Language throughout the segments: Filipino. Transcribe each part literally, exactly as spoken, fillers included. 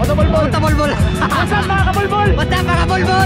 Otobulbul. Otobulbul. What's up mga kabulbul? What's up mga kabulbul?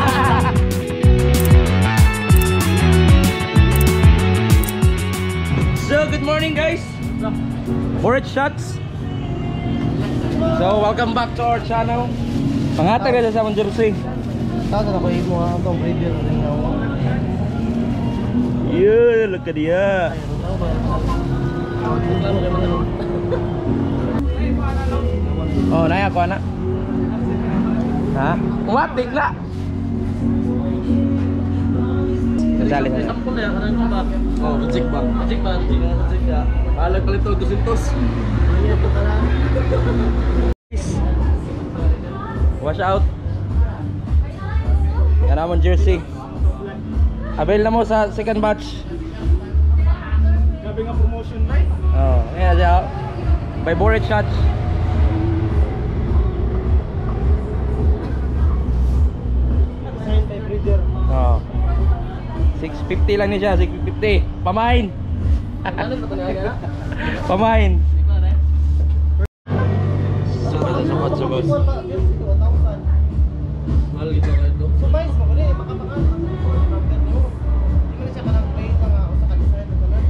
So good morning guys. Bored shots. So welcome back to our channel. Pangatag ka sa San Jersey. Tahu na ko imo ha tong preview ring ako. Yeah, look at dia. Oh, naya ko anak. Ha? Watik na. Sali sali. Sampun ya kanan coba. Oh, reject ba? Reject ba? Reject ya. Balik kali to two hundred. Iya putaran. Wash out. Yan naman jersey. Avail na mo sa second batch. Gabi nga promotion na. Oh, yan siya. By Bored shots. Sign by breeder. Oh. six fifty lang ni siya, six fifty. Pamain. Ano ba talaga? Pamain. Sugod, sugod, sugod. Mahal gitu kayo do. Sumayis mo gani makapaka. Di man siya kanang play nga usa ka design na tanan.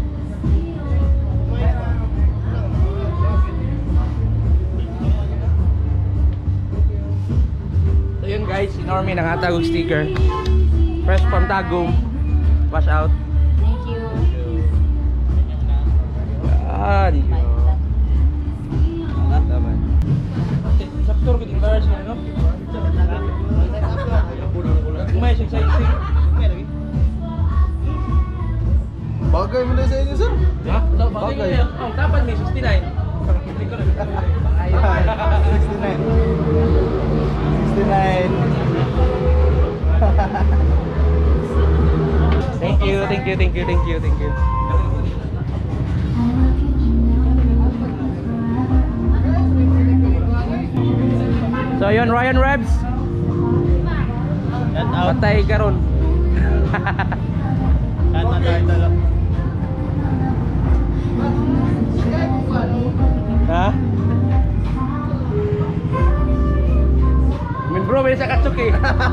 So yun guys, si Normie nangatag og sticker. Fresh from Tagum. Wash out. Thank you. Ah, di ko. Alat naman. Saktor ko din virus na no? May siya sa isip. Bagay mo na sa inyo sir. Ha? Bagay. Oh, dapat may sixty-nine. sixty-nine. sixty-nine. Thank you, thank you, thank you, thank you, thank you. So yun, Ryan Rebs. Patay ka ron. Kanta tayo talo. Ha? Min bro, may sa katsuki.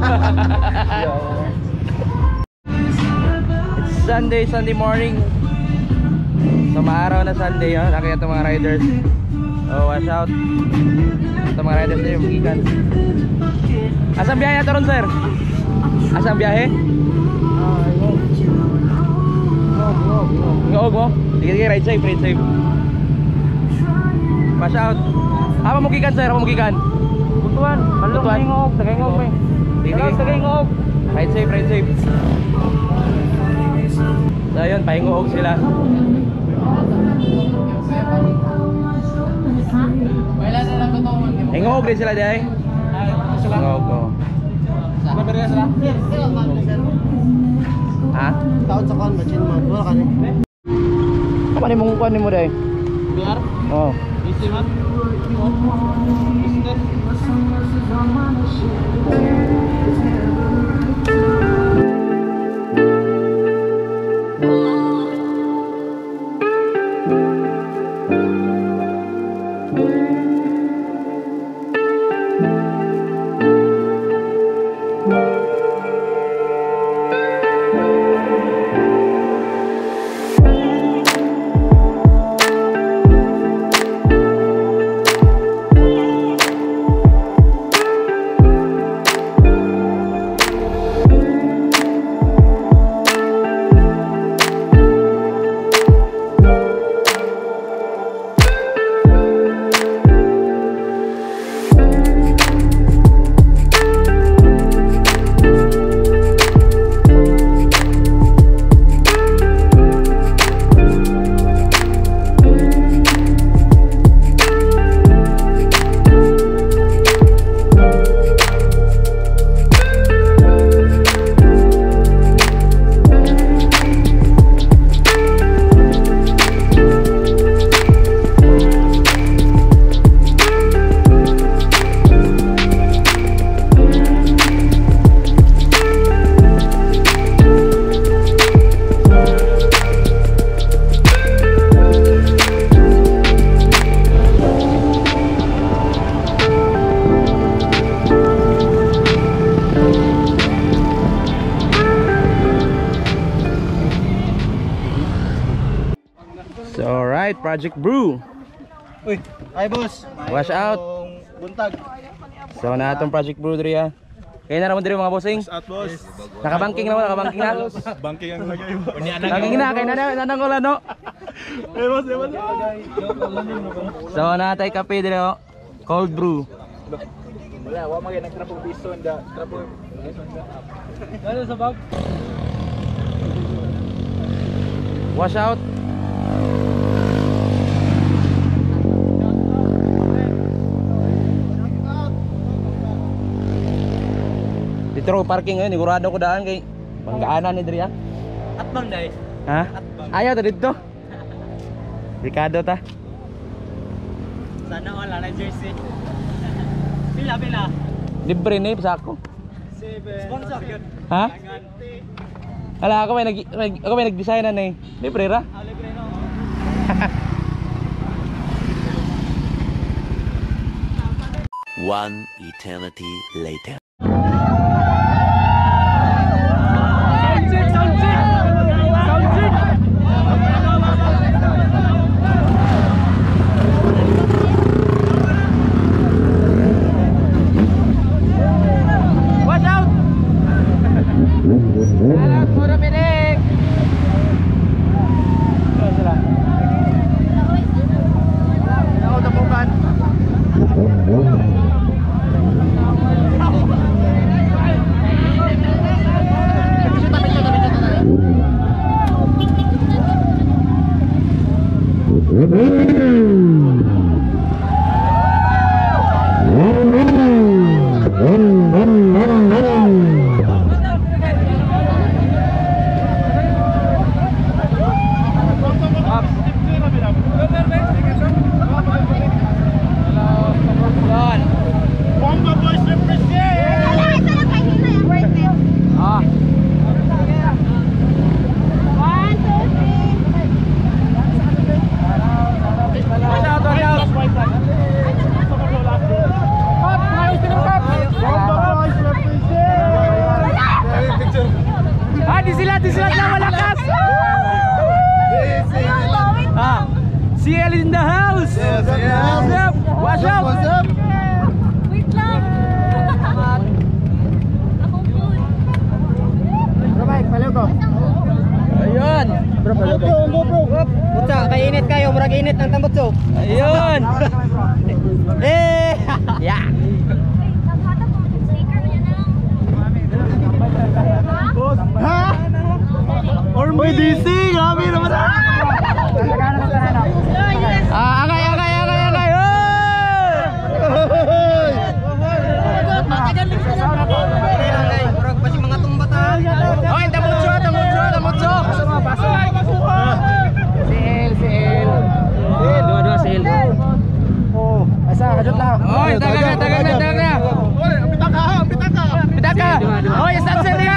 It's Sunday, Sunday morning. So maaraw na Sunday, oh. Nakita itong mga riders. Oh, wash out. Itong mga riders na yung magikan. Asang biyahe ito ron, sir? Asang biyahe? Ah, ino. No, no, no. Ngaog mo? Sige, sige, ride safe, ride safe. Wash out. Apa mo gikan, sir? Apa mo gikan? Butuan, balong Butuan. ngog, tagay ngog may. Sige, Tagay sige. tagay ngog. Ride safe, ride safe. So ayun, pahingoog sila. Wala na lang ko Hingoog din sila dahil. Hingoog, oh. Ano ba rin sila? Ha? Taon sa kan machine man. Wala ka ni. Apa ni mong kuan mo dahil? Biar Oh. isi man. Business. Alright, Project Brew. Uy, ay boss. Wash out. Buntag. So na atong Project Brew diri ha. Kaya na naman diri mga bossing. At boss. Nakabanking na mo, nakabanking na. Banking ang lagay mo. Banking na, kaya na nanang ulan no. Eh boss, eh boss. So natay kape diri oh. Cold brew. Wala, wa magay nagtrapong piso nda. Trapong. Ano sa bag? Wash out. Dito ro parking ngayon, sigurado ko daan kay Banggaan ni diri ha. At bang dai. Ha? Ayaw ta dito. Ricardo ta. Sana wala na jersey. Pila pila. Libre ni sa ako. Sponsor yun. Ha? Ala ako may nag may- ako may nag-design na ni. Libre ra. Libre no. One eternity later. Sound check, sound check. Sound check. Watch out! Alam, puro pinik! Ito sila. Ako tapukan. Ah. Watch out, watch out! Ah, di sila, di sila na malakas! Ah, C L in the house! Yes, yes. What's up? Watch out! What's up? Wait lang. Akong food. Bro, Mike, palaw ko. Ayun! GoPro, GoPro. Putsa, kainit kayo, murag init ng tambutso. Ayun! Eh! Yeah! Naghatag ko ng sticker niya na lang. Ha? Uy, D C, grabe naman. Ah, agay, agay, agay, agay! Murag pa si mga tumbatan. Okay, tamutso, tamutso, tamutso! Si El, si El. Dua-dua si El. Oh, asa kadot lang. Oy, taga na, taga na, taga na! Oy, pitak ka, pitak ka. Pitak ka! Oy, sunset ka!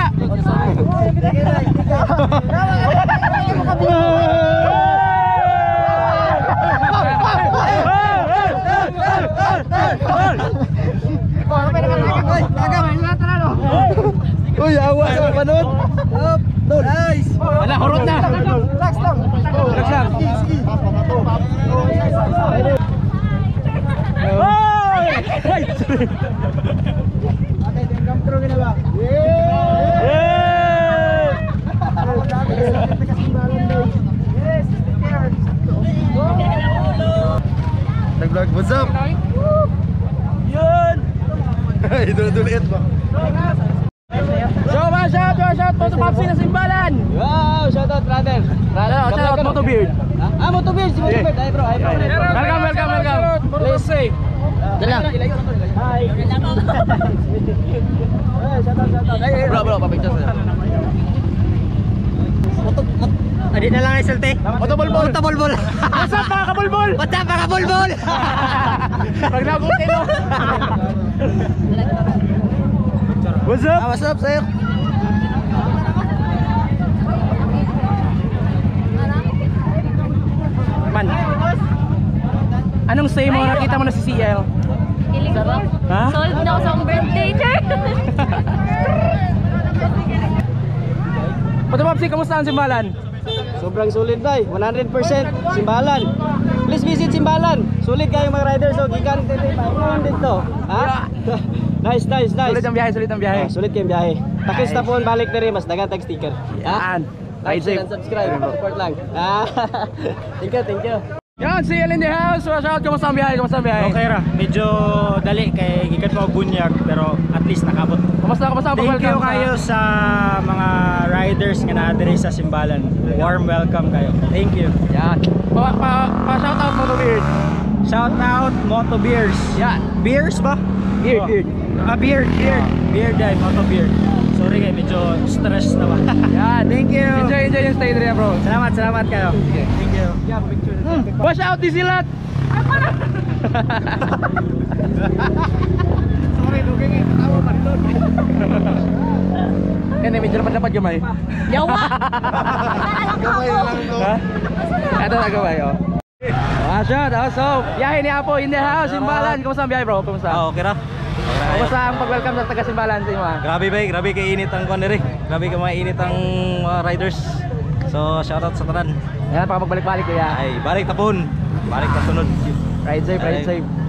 Uy, awas sa panot. Up, dol. Nice. Wala, hurot na! Relax lang. Relax lang. Sige, sige. Oy! Ate, come through ginawa. Yeah! Nag-vlog, what's up? Yun! Idol-idol ba? So, mga shout, mga shout, Moto Popsi na simbalan! Wow, shout out brother. Brother, shout out Moto Beard! Ah, Moto Beard, si Moto Beard. Ay bro, ay bro. Welcome, welcome, welcome! Please say! Dalang! Hi. Shout out, shout out. Bro, bro, papicture sa'yo. Moto, adi na lang ay salte. Moto Bulbul! Moto Bulbul. What's up mga kabulbul? What's up mga bulbul? Pag nabutin mo! What's up? Ah, what's up, sir? Man! Anong say mo nakita mo na si C L? Kiling ko. Ha? Solve na ako sa akong birthday, Char. Moto Popsi, kamusta ang simbalan? So Sobrang sulit bay, one hundred percent Simbalan. Please visit Simbalan. Sulit kayo mga riders, so gikan dito dito. Ha? Nice, nice, nice. Sulit ang biyahe, sulit ang biyahe. Oh, sulit kayong biyahe. Takis na po balik na rin, mas dagat tag sticker. Yan. Like, Ride share, safe. and subscribe. Support lang. Ah. Thank you, thank you. Yan, si El in the house. Watch out, kamusta ang biyahe, kamusta ang biyahe? Okay ra, medyo dali kay gikan mo og bunyag pero at least nakabot. Kamusta, kamusta ang Thank you pag-welcome? kayo sa mga riders nga naa diri sa Simbalan. Warm welcome kayo. Thank you. Yan. Pa, pa, pa shout out mo to Beard. Shout out Moto Beers. Yan. Beers ba? Beard, Oh. beard. Ah, beard, beard. Beard ay Moto Beard. Sorry kay medyo stress na ba. Yan. Thank you. Enjoy, enjoy yung stay there, bro. Salamat, salamat kayo. Thank you. Yeah, picture. Watch out, Disilat. Sorry, lugay kay tawo pa dito. Kaya medyo dapat-dapat gamay. Yawa! Gamay lang to. Ha? Ito na gamay, oh. Watch out, also. Biyahe ni Apo in the house, Simbalan. Kamusta ang biyahe, bro? Kamusta? Ah, okay ra. Kamusta ang pag-welcome sa taga Simbalan sa inyo, ah? Grabe bay, grabe kay init ang kuan diri. Grabe ka mainit ang mga riders. So, shout out sa tanan. Yan, baka magbalik-balik kuya. Ay, balik tapon. Balik na sunod. Ride safe, ride Ay. safe.